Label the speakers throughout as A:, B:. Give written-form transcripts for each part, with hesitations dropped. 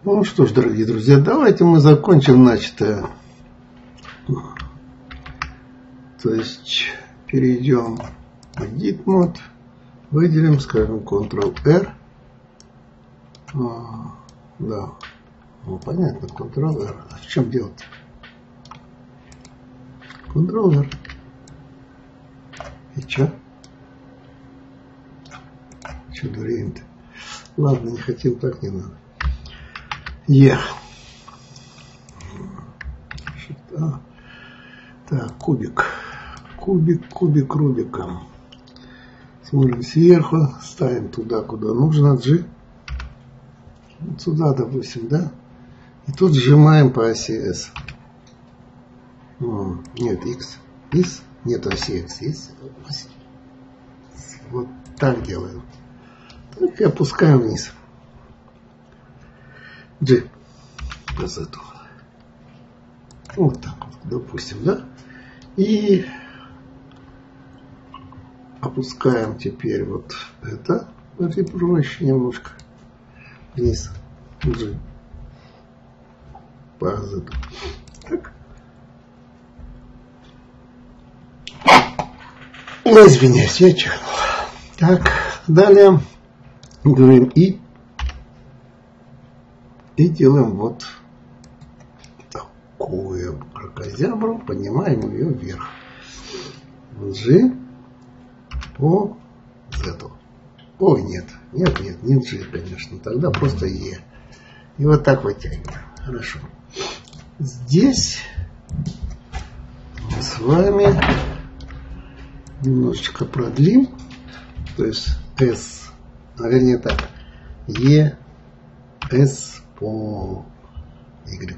A: Ну что ж, дорогие друзья, давайте мы закончим начатое. То есть перейдем в Edit Mode, выделим, скажем, Ctrl-R. Да, ну понятно, Ctrl-R. А в чем дело-то? Ctrl-R. И чё? Чё дурень-то? Ладно, не хотим, так не надо. Так, кубик. Кубик Рубика. Смотрим сверху, ставим туда, куда нужно, G. Вот сюда, допустим, да? И тут сжимаем по оси S. Нет, X. X. Нет оси X. Есть ось. Вот так делаем. Так и опускаем вниз. G. Высоту. Вот так вот, допустим, да? И опускаем теперь вот это проще немножко вниз. G. По Z. Так. Ну, извиняюсь, я чихнул. Так, далее говорим и делаем вот такую кракозябру, поднимаем ее вверх. G по Z. Ой, нет, не G, конечно, тогда просто E. И вот так вытягиваем. Хорошо. Здесь мы с вами немножечко продлим, то есть S, вернее так, E, S по Y.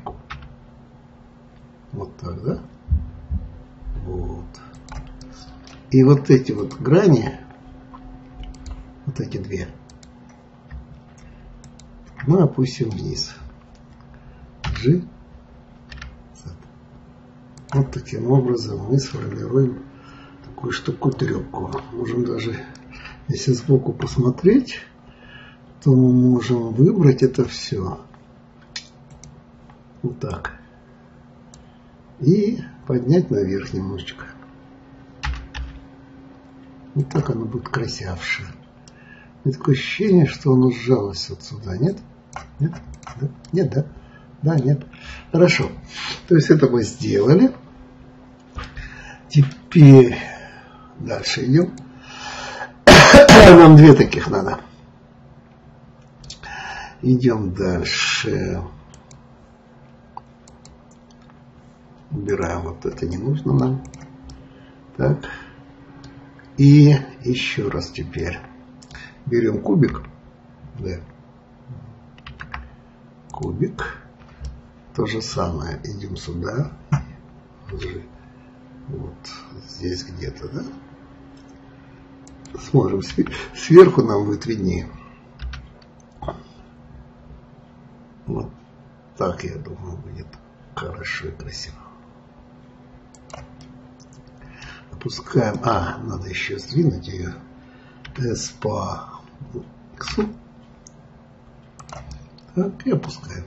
A: Вот так, да? Вот. И вот эти вот грани, вот эти две, мы опустим вниз. G, Z. Вот таким образом мы сформируем такую штуку-трёпку. Можем даже, если сбоку посмотреть, то мы можем выбрать это все. Вот так. И поднять наверх немножечко. Вот так оно будет красивше. И такое ощущение, что оно сжалось отсюда. Нет? Нет? Да? Нет, да? Да, нет. Хорошо. То есть это мы сделали. Теперь дальше идем. Нам две таких надо. Идем дальше. Убираем вот это, не нужно нам. Так. И еще раз теперь. Берем кубик. Да. Кубик. То же самое. Идем сюда. Вот здесь где-то, да? Смотрим. Сверху нам будет виднее. Вот так, я думаю, будет хорошо и красиво. Опускаем. Надо еще сдвинуть ее. S по X. Так, и опускаем.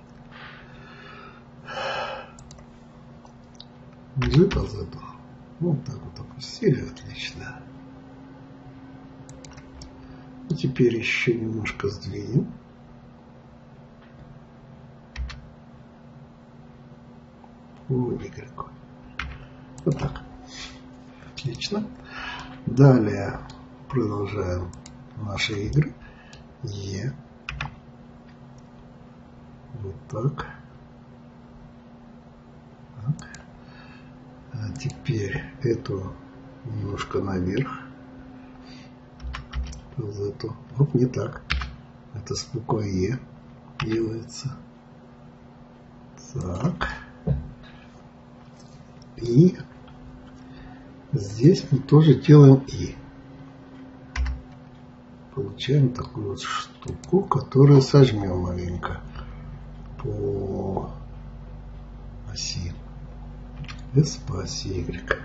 A: G по Z. Вот так вот опустили. Отлично. И теперь еще немножко сдвинем. Вот так. Отлично. Далее продолжаем наши игры. E. Вот так. Так. А теперь эту немножко наверх. Вот эту. Вот не так. Это с буквой E делается. Так. И здесь мы тоже делаем И. Получаем такую вот штуку, которую сожмем маленько по оси S по оси Y.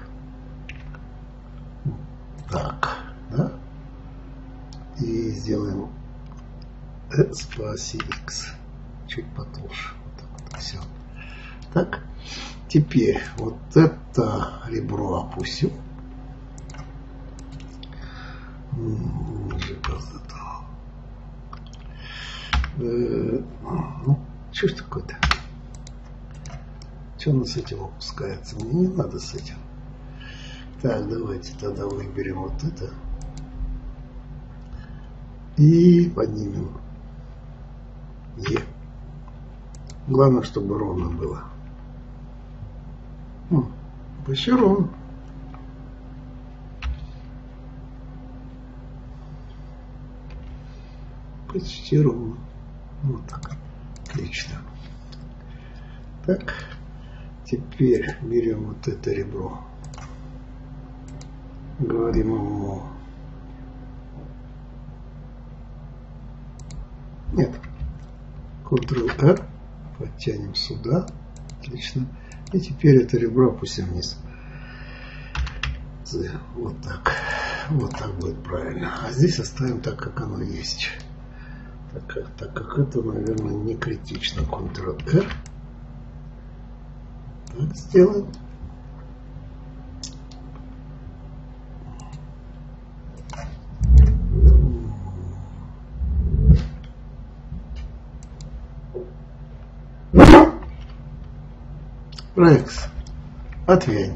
A: Так, да? И сделаем S по оси X. Чуть Так, теперь вот это ребро опустим. Ну, что ж такое-то? Что у нас с этим опускается? Мне не надо с этим. Так, давайте тогда выберем вот это. И поднимем Е. Главное, чтобы ровно было. Почти ровно. Почти ровно. Вот так. Отлично. Так. Теперь берем вот это ребро. Говорим ему. Нет. Ctrl-R. Подтянем сюда. Отлично. И теперь это ребро опустим вниз. Вот так. Вот так будет правильно. А здесь оставим так, как оно есть. Так как это, наверное, не критично. Ctrl-R. Так сделаем. Рекс, отвянь.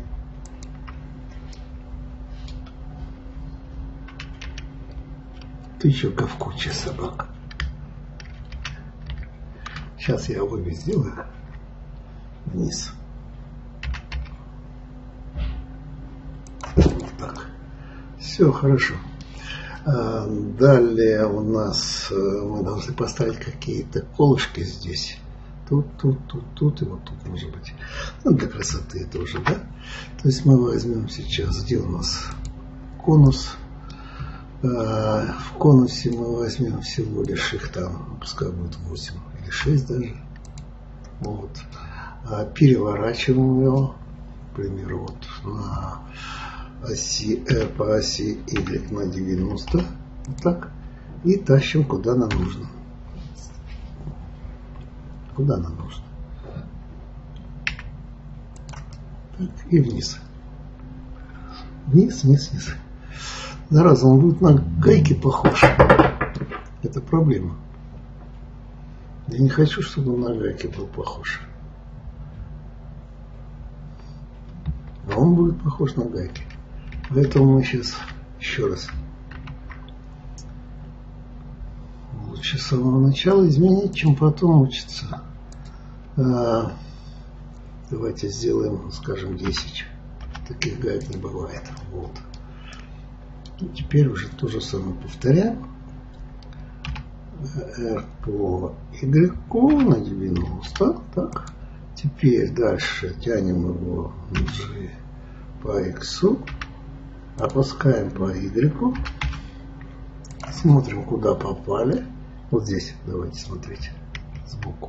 A: Ты еще в куче собак. Сейчас я обе сделаю вниз. Вот так. Все хорошо. Далее у нас мы должны поставить какие-то колышки здесь. Тут и вот тут может быть. Ну, для красоты тоже, да? То есть мы возьмем сейчас, где у нас конус. В конусе мы возьмем всего лишь их там, пускай будет 8 или 6 даже. Вот. Переворачиваем его, к примеру, вот на оси R по оси Y на 90. Вот так. И тащим куда нам нужно. Куда нам нужно. Так, и вниз. Вниз. Зараза, он будет на гайки похож. Это проблема. Я не хочу, чтобы он на гайки был похож. А он будет похож на гайки. Поэтому мы сейчас еще раз. Лучше с самого начала изменить, чем потом учиться. Давайте сделаем, скажем, 10. Таких гаек не бывает. Вот. И теперь уже то же самое повторяем. R по Y на 90. Так. Теперь дальше тянем его G по X. Опускаем по Y. Смотрим, куда попали. Вот здесь, давайте смотреть сбоку.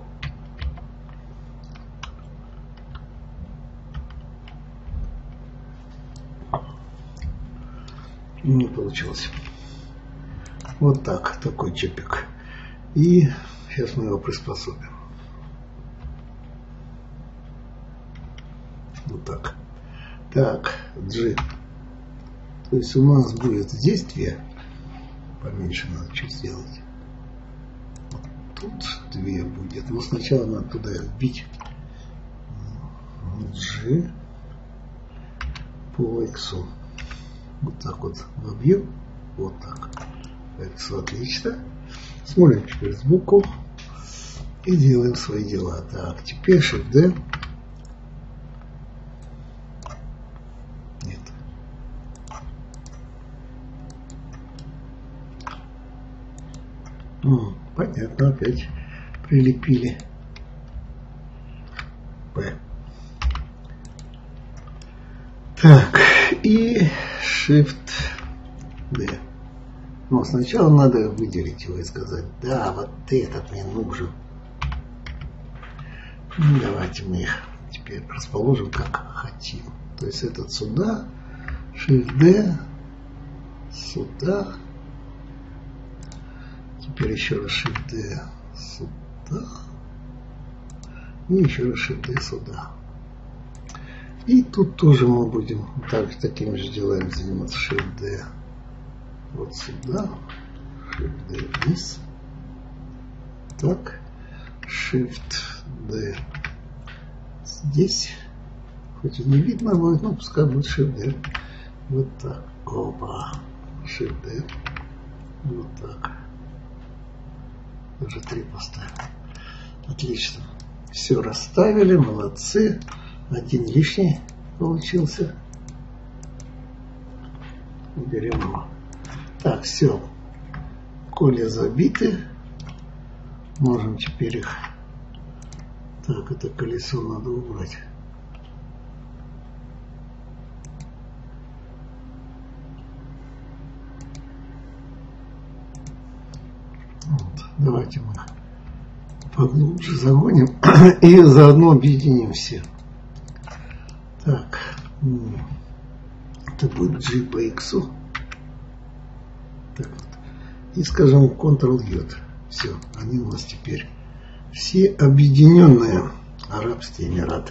A: Не получилось. Вот так, такой чипик. И сейчас мы его приспособим. Вот так. Так, G. То есть у нас будет здесь 2. Поменьше надо чуть сделать. Вот тут 2 будет. Но сначала надо туда их вбить. G по X. Вот так вот вобьем. Вот так. X отлично. Смотрим теперь сбоку. И делаем свои дела. Так, теперь Shift D. Нет. Понятно, опять прилепили. P. Так, и Shift D. Но сначала надо выделить его и сказать, да, вот этот мне нужен. Давайте мы их теперь расположим как хотим. То есть этот сюда, Shift D, сюда. Теперь еще раз Shift D, сюда. И еще раз Shift D сюда. И тут тоже мы будем такими же делами заниматься. Shift D вот сюда. Shift D вниз. Так. Shift D здесь. Хоть и не видно будет, но пускай будет Shift D. Вот так. Опа. Shift D. Вот так. Даже 3 поставим. Отлично. Все расставили. Молодцы. Один лишний получился. Уберем его. Так, все. Коле забиты. Можем теперь их... Так, это колесо надо убрать. Вот. Давайте мы поглубже загоним и заодно объединим все. Так, это будет G по X. Так вот. И скажем Ctrl-J. Все, они у нас теперь все объединенные Арабские Эмираты.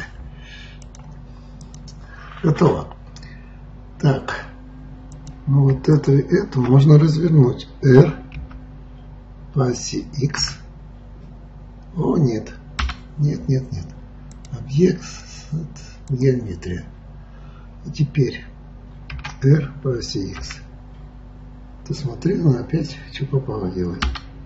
A: Готово. Так, ну вот это можно развернуть. R по оси X. О, нет. Нет, нет, нет. Объект, геометрия. И теперь R по оси X. Ты смотрел, но опять что попало делать.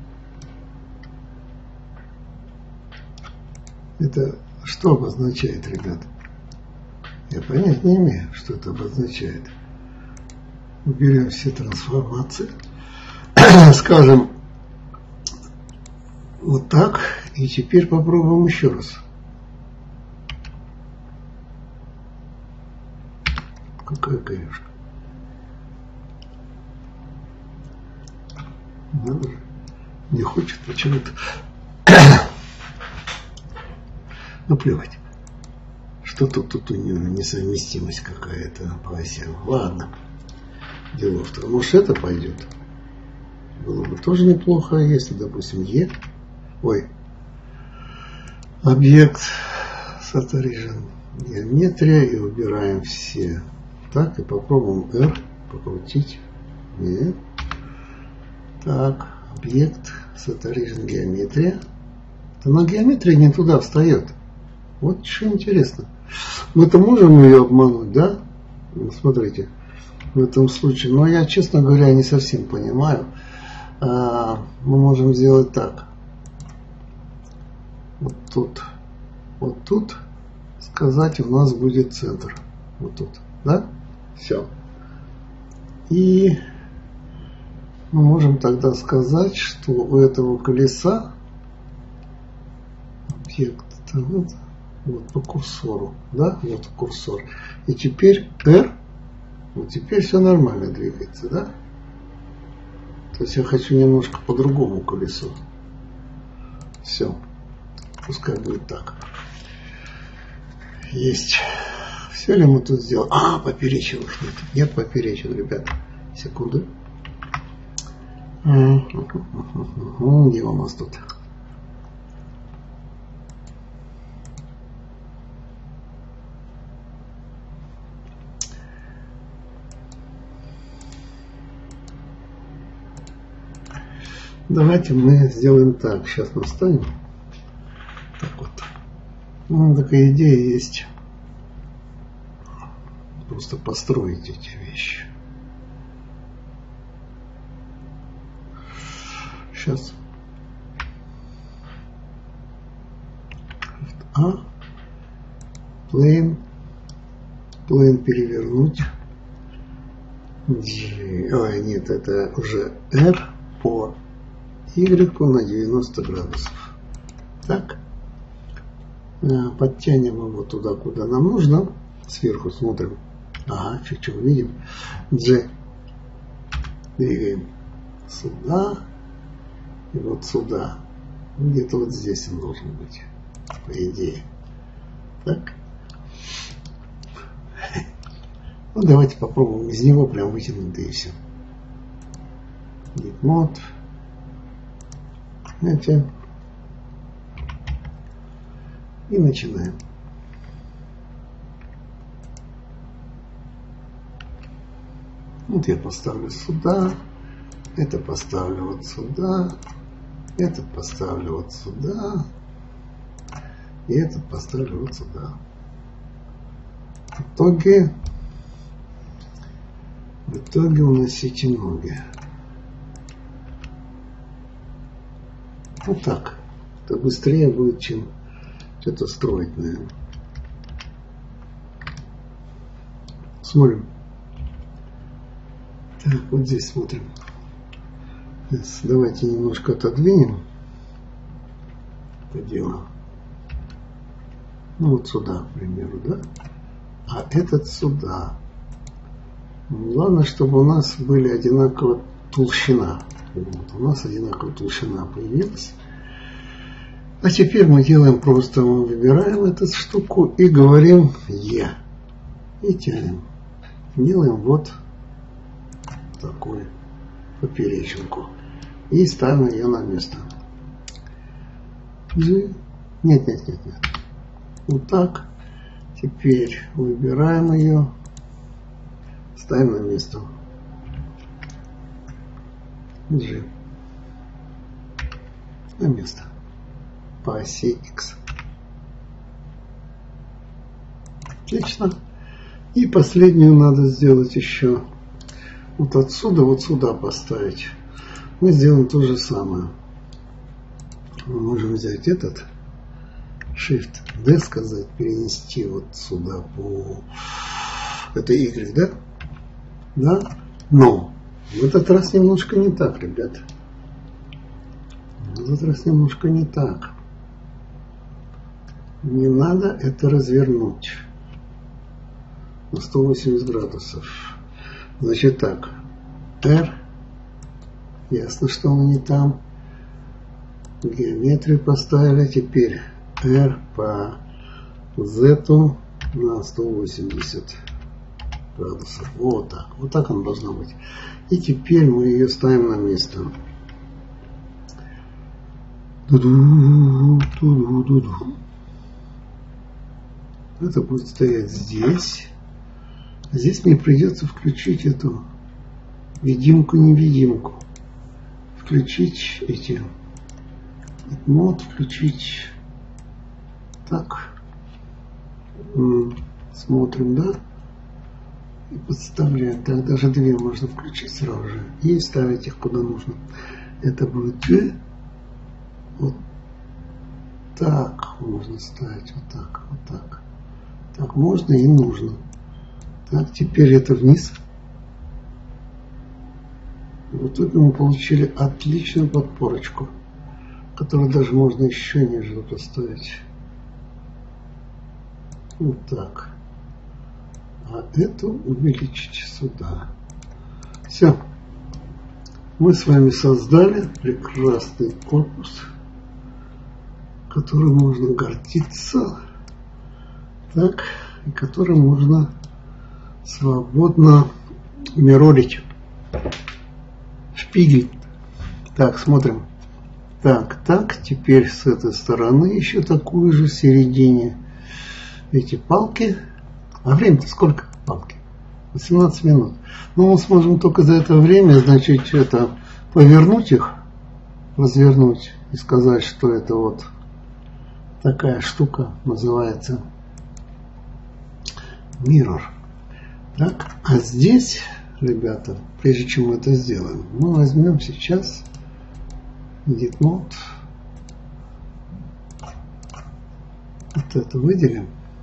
A: Это что обозначает, ребят? Я понять не имею, что это обозначает. Уберем все трансформации. Скажем вот так. И теперь попробуем еще раз. Какая корешка. Надо же. Не хочет почему-то. Ну, плевать. Что тут у нее несовместимость какая-то по осям. Ладно. Дело в том, может это пойдет. Было бы тоже неплохо, если, допустим, Е. Ой. Объект Saturation геометрия. И убираем все. Так, и попробуем R покрутить. Нет. Так, объект Saturation геометрия. Но геометрия не туда встает. Вот что интересно. Мы-то можем ее обмануть, да? Смотрите, в этом случае. Но я, честно говоря, не совсем понимаю. Мы можем сделать так. Вот тут сказать, у нас будет центр. Вот тут, да? Все. И мы можем тогда сказать, что у этого колеса объект вот по курсору, да, вот курсор. И теперь R, вот теперь все нормально двигается, да? То есть я хочу немножко по другому колесу. Все. Пускай будет так. Есть. Все ли мы тут сделали? Поперечных нет. Нет поперечин, ребята. Секунду. Где у нас тут? Давайте мы сделаем так. Сейчас мы встанем. Так вот. Ну, такая идея есть. Просто построить эти вещи. Сейчас. Plane перевернуть. G. Ой, нет, это уже R по Y на 90 градусов. Так. Подтянем его туда, куда нам нужно. Сверху смотрим. Ага, чуть-чуть увидим. G. Двигаем сюда. И вот сюда. Где-то вот здесь он должен быть. По идее. Так. Ну, давайте попробуем из него прям вытянуть, да и все. И начинаем. Вот я поставлю сюда, это поставлю вот сюда, этот поставлю вот сюда, и этот поставлю вот сюда. В итоге уносите ноги. Вот так. Это быстрее будет, чем что-то строить, наверное. Смотрим. Так, вот здесь смотрим. Сейчас, давайте немножко отодвинем это дело. Ну вот сюда, к примеру, да? А этот сюда. Главное, чтобы у нас были одинаковая толщина. Вот, у нас одинаковая толщина появилась. А теперь мы делаем просто, мы выбираем эту штуку и говорим Е. И тянем. Делаем вот такую поперечинку. И ставим ее на место. Нет. Вот так. Теперь выбираем ее. Ставим на место. G. На место. По оси X. Отлично. И последнюю надо сделать еще. Вот отсюда вот сюда поставить. Мы сделаем то же самое. Мы можем взять этот Shift-D, сказать, перенести вот сюда по... Это Y, да? Да? Но в этот раз немножко не так, ребят. В этот раз немножко не так. Не надо это развернуть на 180 градусов. Значит так. R. Ясно, что мы не там. Геометрию поставили. Теперь R по Z на 180 градусов. Вот так. Вот так она должна быть. И теперь мы ее ставим на место. Это будет стоять здесь. Здесь мне придется включить эту видимку-невидимку. Включить эти мод, включить так. Смотрим, да? И подставляем. Так, даже две можно включить сразу же. И ставить их куда нужно. Это будет G. Вот так можно ставить. Вот так, вот так. Так можно и нужно. Так, теперь это вниз. В итоге мы получили отличную подпорочку, которую даже можно еще ниже поставить. Вот так. А эту увеличить сюда. Все. Мы с вами создали прекрасный корпус, которым можно гордиться. Так, и которым можно свободно миролить. Шпигель. Так, смотрим. Так, теперь с этой стороны еще такую же в середине. Эти палки. А время-то сколько палки? 18 минут. Но мы сможем только за это время, значит, это повернуть их, развернуть и сказать, что это вот такая штука называется mirror. Так, а здесь, ребята, прежде чем мы это сделаем, мы возьмем сейчас Edit Mode. Вот это выделим.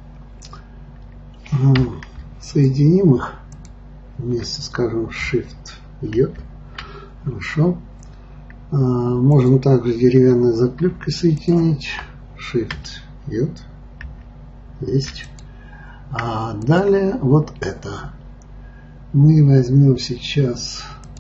A: Соединим их вместе, скажем, Shift-J. Хорошо. Можем также деревянной заклепкой соединить. Shift-J. Есть. А далее вот это. Мы возьмем сейчас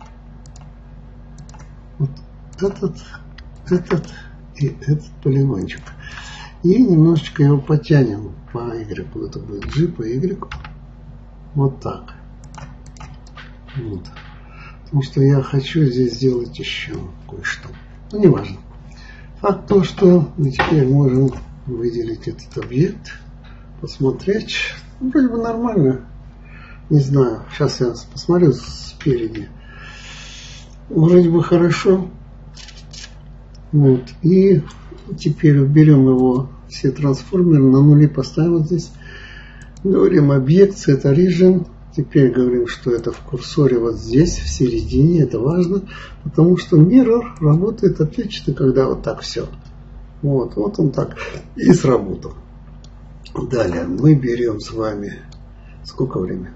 A: вот этот и этот полигончик. И немножечко его потянем по Y. Вот это будет G по Y. Вот так. Вот. Потому что я хочу здесь сделать еще кое-что. Ну, не важно. Факт то, что мы теперь можем выделить этот объект, посмотреть. Вроде бы нормально. Не знаю, сейчас я посмотрю спереди. Вроде бы хорошо. Вот. И теперь уберем его, все трансформеры, на нули поставим вот здесь. Говорим объект, set origin. Теперь говорим, что это в курсоре вот здесь, в середине. Это важно, потому что mirror работает отлично, когда вот так все. Вот он так и сработал. Далее мы берем с вами... Сколько времени?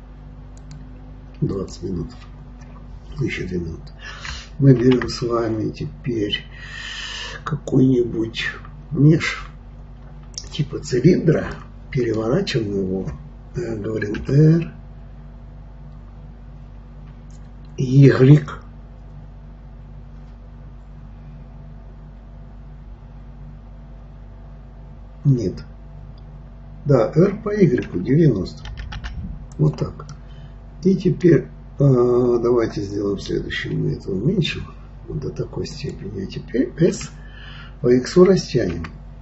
A: 20 минут. Еще 2 минуты. Мы берем с вами теперь какой-нибудь меш типа цилиндра, переворачиваем его, говорим R, Y. Нет. Да, R по Y 90. Вот так. И теперь давайте сделаем следующее. Мы это уменьшим вот до такой степени. А теперь S по X растянем.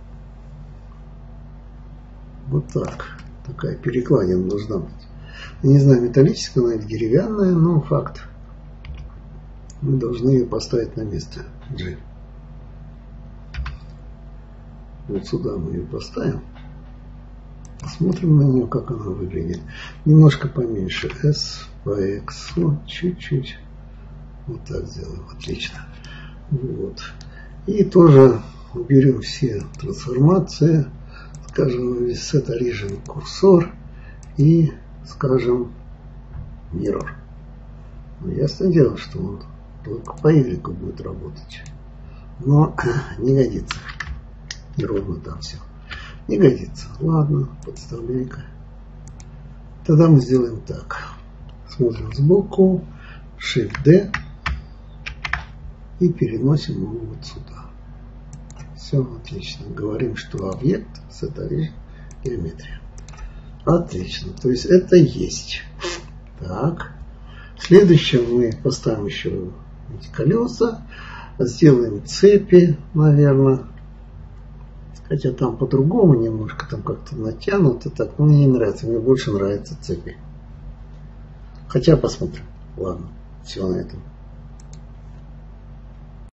A: Вот так. Такая перекладина должна быть. Не знаю, металлическая она или деревянная, но факт. Мы должны ее поставить на место. G. Вот сюда мы ее поставим. Посмотрим на нее, как она выглядит. Немножко поменьше. S по X. Чуть-чуть. Вот так сделаем. Отлично. Вот. И тоже уберем все трансформации. Скажем, set origin курсор. И скажем mirror. Ну, ясно дело, что он только по Y будет работать. Но не годится. Неровно там все. Не годится. Ладно, подставляй-ка. Тогда мы сделаем так. Смотрим сбоку. Shift-D. И переносим его вот сюда. Все отлично. Говорим, что объект set origin геометрия. Отлично. То есть это есть. Так. Следующее мы поставим еще эти колеса. Сделаем цепи, наверное. Хотя там по-другому немножко, там как-то натянуто так. Но мне не нравится, мне больше нравятся цепи. Хотя посмотрим. Ладно, все на этом.